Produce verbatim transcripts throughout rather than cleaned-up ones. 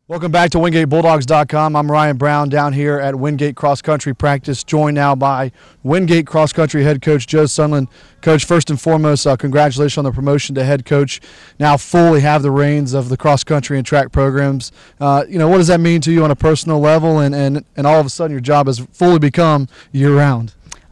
Welcome back to Wingate Bulldogs dot com. I'm Ryan Brown down here at Wingate Cross Country Practice, joined now by Wingate Cross Country head coach Joe Soehnlen. Coach, first and foremost, uh, congratulations on the promotion to head coach. Now fully have the reins of the cross country and track programs. Uh, you know, what does that mean to you on a personal level, and, and, and all of a sudden your job has fully become year-round?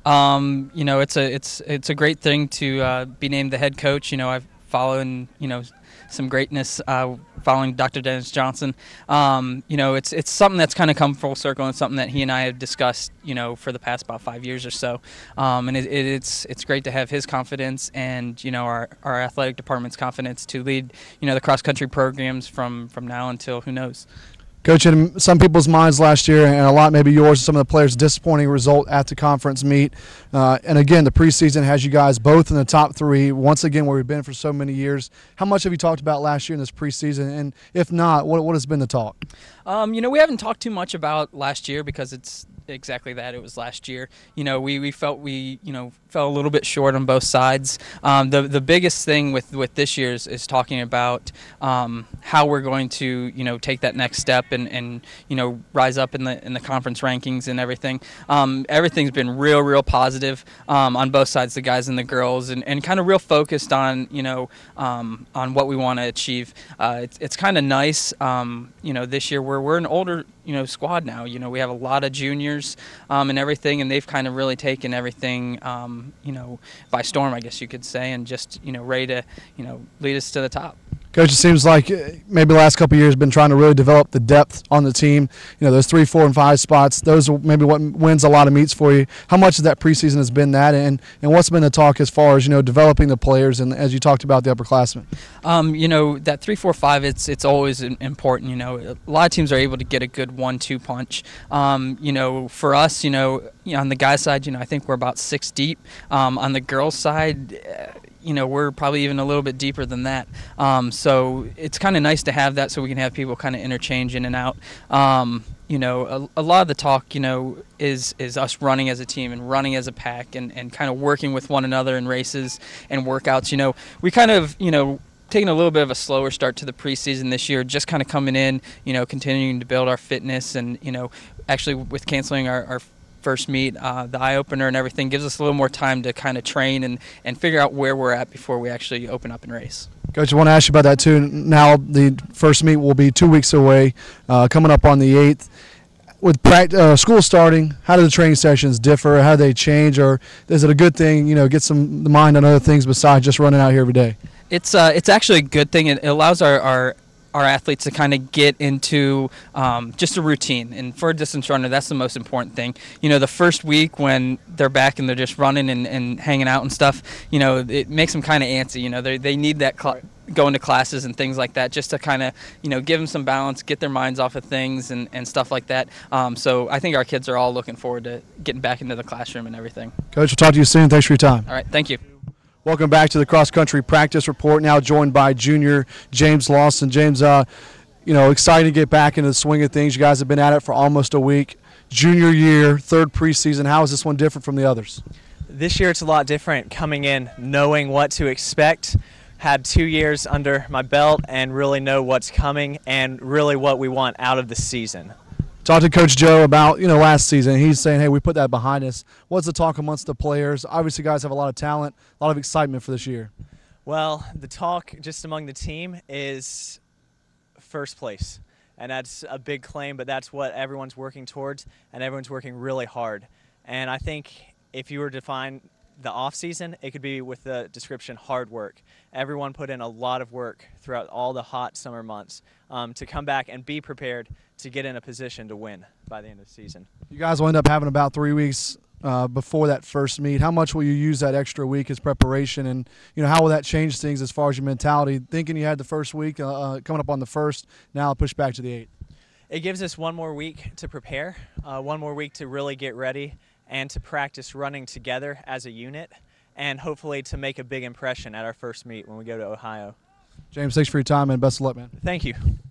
Um, you know, it's a it's it's a great thing to uh, be named the head coach. You know, I've followed, you know, some greatness uh, following Doctor Dennis Johnson. Um, you know, it's it's something that's kind of come full circle, and something that he and I have discussed, you know, for the past about five years or so. Um, and it, it, it's it's great to have his confidence and, you know, our, our athletic department's confidence to lead, you know, the cross country programs from from now until who knows. Coach, in some people's minds last year, and a lot maybe yours, some of the players' disappointing result at the conference meet. Uh, and again, the preseason has you guys both in the top three, once again, where we've been for so many years. How much have you talked about last year in this preseason? And if not, what, what has been the talk? Um, you know, we haven't talked too much about last year because it's exactly that. It was last year. You know, we, we felt we, you know, fell a little bit short on both sides. Um, the the biggest thing with, with this year's is talking about um, how we're going to, you know, take that next step and, and you know, rise up in the in the conference rankings and everything. Um, everything's been real, real positive um, on both sides, the guys and the girls, and, and kind of real focused on, you know, um, on what we want to achieve. Uh, it's it's kind of nice, um, you know, this year we're we're an older, you know, squad now. You know, we have a lot of juniors um, and everything, and they've kind of really taken everything, um, you know, by storm, I guess you could say, and just, you know, ready to, you know, lead us to the top. Coach, it seems like maybe the last couple of years been trying to really develop the depth on the team. You know, those three, four, and five spots, those are maybe what wins a lot of meets for you. How much of that preseason has been that, and, and what's been the talk as far as, you know, developing the players and as you talked about the upperclassmen? Um, you know, that three, four, five, it's it's always important. You know, a lot of teams are able to get a good one two punch. Um, you know, for us, you know, on the guys' side, you know, I think we're about six deep. Um, on the girls' side, uh, you know, we're probably even a little bit deeper than that. Um, so it's kind of nice to have that so we can have people kind of interchange in and out. Um, you know, a, a lot of the talk, you know, is is us running as a team and running as a pack and, and kind of working with one another in races and workouts. You know, we kind of, you know, taking a little bit of a slower start to the preseason this year, just kind of coming in, you know, continuing to build our fitness and, you know, actually with canceling our, our first meet, uh, the eye opener and everything gives us a little more time to kind of train and, and figure out where we're at before we actually open up and race. Coach, I want to ask you about that too. Now the first meet will be two weeks away, uh, coming up on the eighth. With practice, uh, school starting, how do the training sessions differ? How do they change? Or is it a good thing, you know, get some the mind on other things besides just running out here every day? It's uh, it's actually a good thing. It allows our, our our athletes to kind of get into um, just a routine. And for a distance runner, that's the most important thing. You know, the first week when they're back and they're just running and, and hanging out and stuff, you know, it makes them kind of antsy. You know, they they need that cl- going to classes and things like that just to kind of, you know, give them some balance, get their minds off of things and, and stuff like that. Um, so I think our kids are all looking forward to getting back into the classroom and everything. Coach, we'll talk to you soon. Thanks for your time. All right, thank you. Welcome back to the Cross Country Practice Report, now joined by junior James Lawson. James, uh, you know, excited to get back into the swing of things. You guys have been at it for almost a week. Junior year, third preseason. How is this one different from the others? This year it's a lot different coming in, knowing what to expect. Had two years under my belt and really know what's coming and really what we want out of the season. Talked to Coach Joe about, you know, last season. He's saying, hey, we put that behind us. What's the talk amongst the players? Obviously, guys have a lot of talent, a lot of excitement for this year. Well, the talk just among the team is first place. And that's a big claim, but that's what everyone's working towards, and everyone's working really hard. And I think if you were to define the off-season, it could be with the description hard work. Everyone put in a lot of work throughout all the hot summer months um, to come back and be prepared to get in a position to win by the end of the season. You guys will end up having about three weeks uh, before that first meet. How much will you use that extra week as preparation, and you know how will that change things as far as your mentality? Thinking you had the first week uh, coming up on the first, now push back to the eighth. It gives us one more week to prepare, uh, one more week to really get ready and to practice running together as a unit, and hopefully to make a big impression at our first meet when we go to Ohio. James, thanks for your time and best of luck, man. Thank you.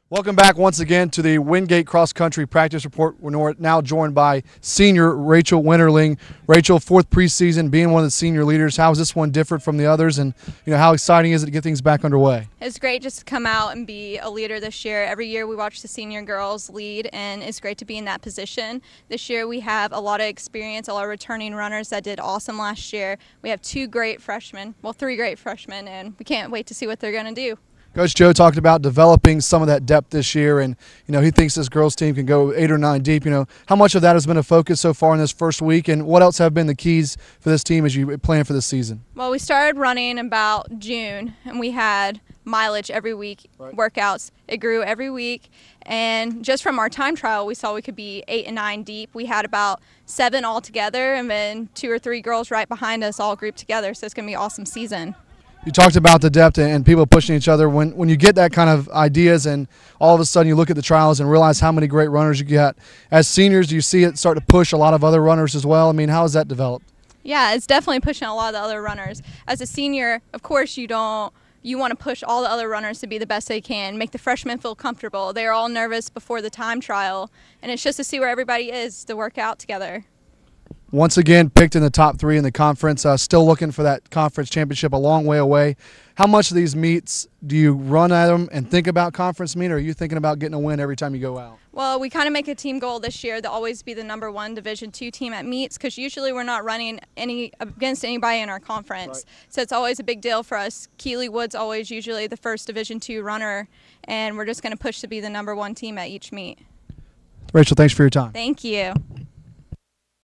Welcome back once again to the Wingate Cross Country Practice Report. We're now joined by senior Rachael Winterling. Rachael, fourth preseason, being one of the senior leaders. How is this one different from the others, and you know how exciting is it to get things back underway? It's great just to come out and be a leader this year. Every year we watch the senior girls lead, and it's great to be in that position. This year we have a lot of experience, a lot of returning runners that did awesome last year. We have two great freshmen, well, three great freshmen, and we can't wait to see what they're going to do. Coach Joe talked about developing some of that depth this year, and you know he thinks this girls team can go eight or nine deep. You know how much of that has been a focus so far in this first week, and what else have been the keys for this team as you plan for this season? Well, we started running about June, and we had mileage every week, right. Workouts. It grew every week, and just from our time trial, we saw we could be eight and nine deep. We had about seven all together, and then two or three girls right behind us all grouped together. So it's going to be an awesome season. You talked about the depth and people pushing each other. When when you get that kind of ideas and all of a sudden you look at the trials and realize how many great runners you get, as seniors, do you see it start to push a lot of other runners as well? I mean, how has that developed? Yeah, it's definitely pushing a lot of the other runners. As a senior, of course, you don't you want to push all the other runners to be the best they can, make the freshmen feel comfortable. They're all nervous before the time trial, and it's just to see where everybody is to work out together. Once again, picked in the top three in the conference, uh, still looking for that conference championship a long way away. How much of these meets do you run at them and think about conference meet, or are you thinking about getting a win every time you go out? Well, we kind of make a team goal this year to always be the number one Division two team at meets, because usually we're not running any against anybody in our conference. Right. So it's always a big deal for us. Keeley Wood's always usually the first Division two runner, and we're just going to push to be the number one team at each meet. Rachael, thanks for your time. Thank you.